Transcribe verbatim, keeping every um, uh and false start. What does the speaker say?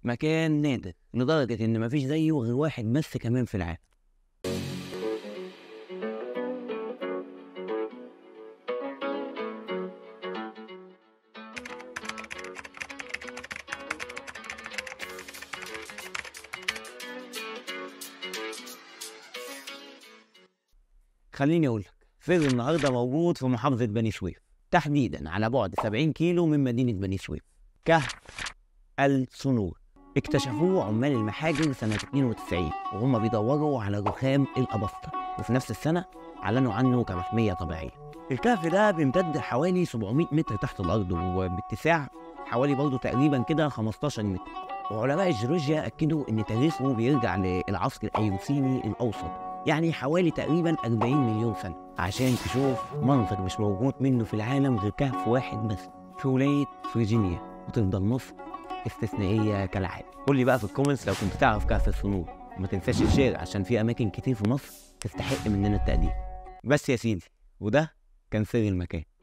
مكان نادر لدرجة إن مفيش زيه غير واحد بس كمان في العالم. خليني أقول لك، سر النهارده موجود في محافظة بني سويف، تحديدا على بعد سبعين كيلو من مدينة بني سويف. كهف السنور اكتشفوه عمال المحاجر سنة اتنين وتسعين وهم بيدوروا على رخام الأبسطة، وفي نفس السنة أعلنوا عنه كمحمية طبيعية. الكهف ده بيمتد حوالي سبعمائة متر تحت الأرض، وباتساع حوالي برضه تقريبا كده خمستاشر متر. وعلماء الجيولوجيا أكدوا إن تاريخه بيرجع للعصر الأيوسيني الأوسط، يعني حوالي تقريبا أربعين مليون سنة، عشان تشوف منظر مش موجود منه في العالم غير كهف واحد بس في ولاية فرجينيا. وتفضل مصر استثنائية كالعادة. قول لي بقى في الكومنتس لو كنت تعرف كهف السنور، وما تنساش الشير عشان في أماكن كتير في مصر تستحق مننا التقدير. بس يا سيدي، وده كان سر المكان.